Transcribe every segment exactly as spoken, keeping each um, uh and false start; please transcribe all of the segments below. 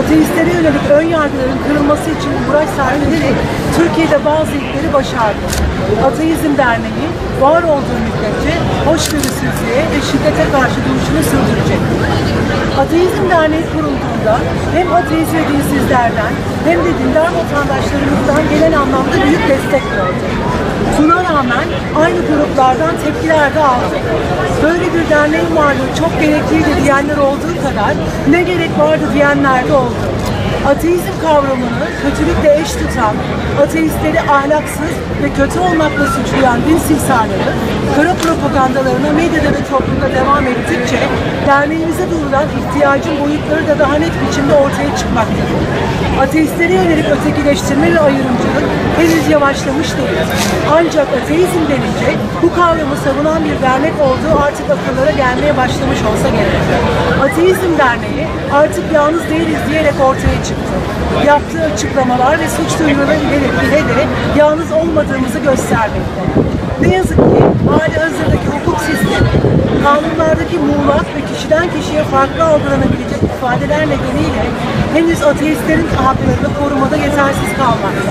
ateistlere yönelik ön yargıların kırılması için uğraş sarf ederek Türkiye'de bazı ilkleri başardı. Ateizm Derneği var olduğu müddetçe hoşgörüsüzlüğe ve şiddete karşı duruşunu sürdürecektir. Ateizm Derneği kurulduğunda hem ateist ve dinsizlerden hem de dindar vatandaşlarımızdan gelen anlamda büyük destek gördü. Buna rağmen aynı gruplardan tepkiler de aldı. Böyle bir derneğin varlığı çok gerekliydi diyenler olduğu kadar ne gerek vardı diyenler de oldu. Ateizm kavramını kötülükle eş tutan, ateistleri ahlaksız ve kötü olmakla suçlayan din simsarları, kara propagandalarına medyada ve toplumda devam ettikçe derneğimize duyulan ihtiyacın boyutları da daha net biçimde ortaya çıkmaktadır. Ateistlere yönelik ötekileştirme ve ayrımcılık henüz yavaşlamış değil. Ancak ateizm denince bu kavramı savunan bir dernek olduğu artık akıllara gelmeye başlamış olsa gerek. Ateizm Derneği artık yalnız değiliz diyerek ortaya çıktı. Yaptığı açıklamalar ve suç duyuruları ile de yalnız olmadığımızı göstermekte. Ne yazık ki hali hazırdaki hukuk sistemi, kanunlardaki muğlak ve kişiden kişiye farklı algılanabilecek ifadeler nedeniyle henüz ateistlerin haklarını korumada yetersiz kalmakta.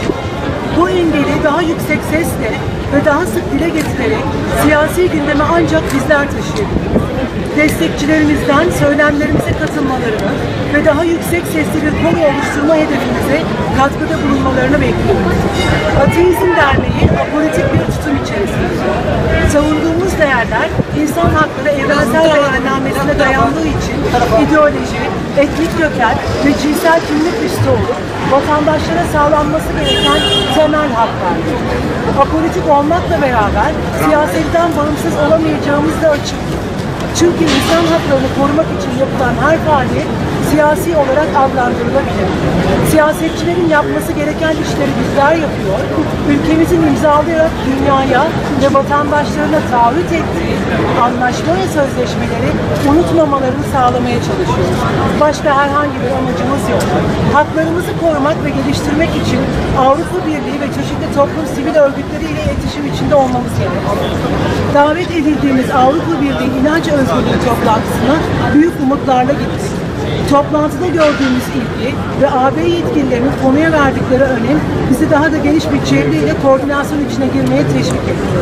Bu engeli daha yüksek sesle ve daha sık dile getirerek siyasi gündeme ancak bizler taşıyabiliriz. Destekçilerimizden söylemlerimize katılmalarını ve daha yüksek sesli bir konu oluşturma hedefimize katkıda bulunmalarını bekliyoruz. Ateizm Derneği apolitik bir tutum içerisinde. Savunduğumuz değerler insan hakları evrensel beyannamesine dayandığı için ideoloji, etnik köken ve cinsel kimlik üstü olup vatandaşlara sağlanması gereken temel haklardır. Apolitik olmakla beraber siyasetten bağımsız olamayacağımız da açık. Çünkü insan haklarını korumak için yapılan her faaliyet siyasi olarak adlandırılabilir. Siyasetçilerin yapması gereken işleri bizler yapıyor, ülkemizin imzalayarak dünyaya ve vatandaşlarına taahhüt ettiği anlaşma ve sözleşmeleri unutmamalarını sağlamaya çalışıyoruz. Başka herhangi bir amacımız yok. Haklarımızı korumak ve geliştirmek için Avrupa Birliği ve çeşitli toplum sivil örgütleriyle iletişim içinde olmamız gerekiyor. Davet edildiğimiz Avrupa Birliği İnanç Özgürlüğü toplantısına büyük umutlarla gittik. Toplantıda gördüğümüz ilgi ve A B yetkililerinin konuya verdikleri önem bizi daha da geniş bir çevreyle koordinasyon içine girmeye teşvik etti.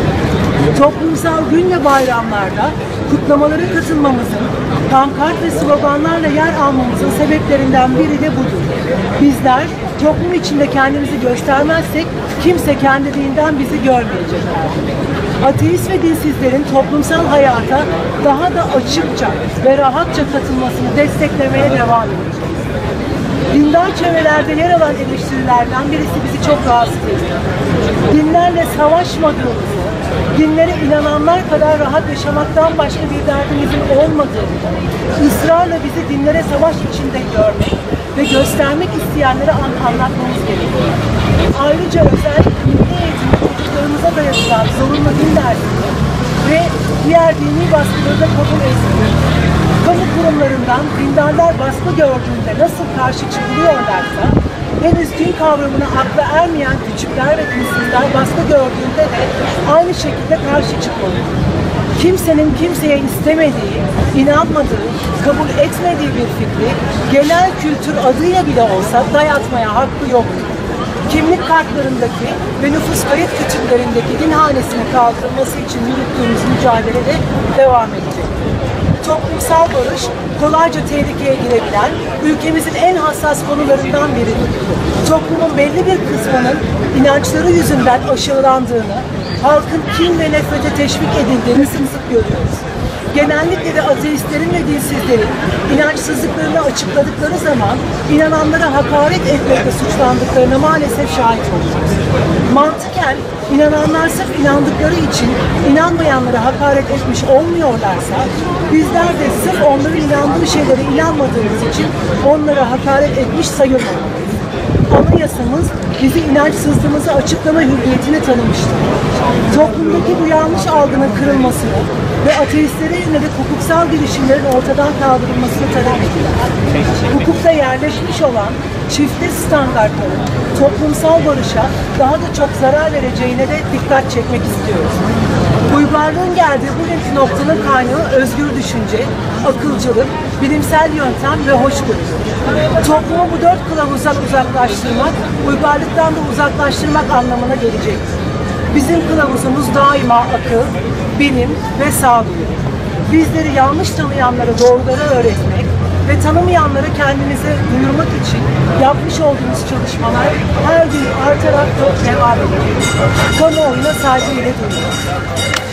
Toplumsal gün ve bayramlarda kutlamalara katılmamızın, pankart ve sloganlarla yer almamızın sebeplerinden biri de budur. Bizler toplum içinde kendimizi göstermezsek kimse kendiliğinden bizi görmeyecekler. Ateist ve dinsizlerin toplumsal hayata daha da açıkça ve rahatça katılmasını desteklemeye devam edeceğiz. Dindar çevrelerde yer alan eleştirilerden birisi bizi çok rahatsız ediyor. Dinlerle savaşmadığımızı, dinlere inananlar kadar rahat yaşamaktan başka bir derdimizin olmadığını, ısrarla bizi dinlere savaş içinde görmek ve göstermek isteyenlere an anlatmamız gerekiyor. Ayrıca özellikle milli eğitimde çocuklarımıza dayatılan zorunlu din dersini ve diğer dini baskıları da kabul etmiyor. Kamu kurumlarından dindarlar baskı gördüğünde nasıl karşı çıkılıyorlarsa, henüz din kavramına akla ermeyen küçükler ve dinsizler baskı gördüğünde de aynı şekilde karşı çıkmalı. Kimsenin kimseye istemediği, inanmadığı, kabul etmediği bir fikri genel kültür adıyla bile olsa dayatmaya hakkı yoktur. Kimlik kartlarındaki ve nüfus kayıt kütüklerindeki din hanesinin kaldırılması için yürüttüğümüz mücadelede devam edecek. Toplumsal barış kolayca tehlikeye girebilen ülkemizin en hassas konularından biridir. Toplumun belli bir kısmının inançları yüzünden aşağılandığını, halkın kin ve nefrete teşvik edildiğini sık sık görüyoruz. Genellikle de ateistlerin ve dinsizlerin inançsızlıklarını açıkladıkları zaman inananlara hakaret etmekle suçlandıklarına maalesef şahit oluyoruz. Mantıken inananlar sırf inandıkları için inanmayanlara hakaret etmiş olmuyorlarsa, bizler de sırf onların inandığı şeylere inanmadığımız için onlara hakaret etmiş sayılmamalıyız. Anayasamız bizi inançsızlığımızı açıklama hürriyetini tanımıştır. Toplumdaki bu yanlış algının kırılmasını ve ateistlere yönelik hukuksal girişimlerin ortadan kaldırılmasını talep ediyorlar. Hukukta yerleşmiş olan çifte standartların toplumsal barışa daha da çok zarar vereceğine de dikkat çekmek istiyoruz. Uygarlığın geldiği bugünkü noktanın kaynağı özgür düşünce, akılcılık, bilimsel yöntem ve hoşgörü. Toplumu bu dört kılavuzdan uzaklaştırmak, uygarlıktan da uzaklaştırmak anlamına gelecektir. Bizim kılavuzumuz daima akıl, bilim ve sağduyu. Bizleri yanlış tanıyanlara doğruları öğretmek ve tanımayanları kendimize duyurmak için yapmış olduğumuz çalışmalar her gün artarak devam edecek. Kamuoyuna saygıyla duyuyoruz.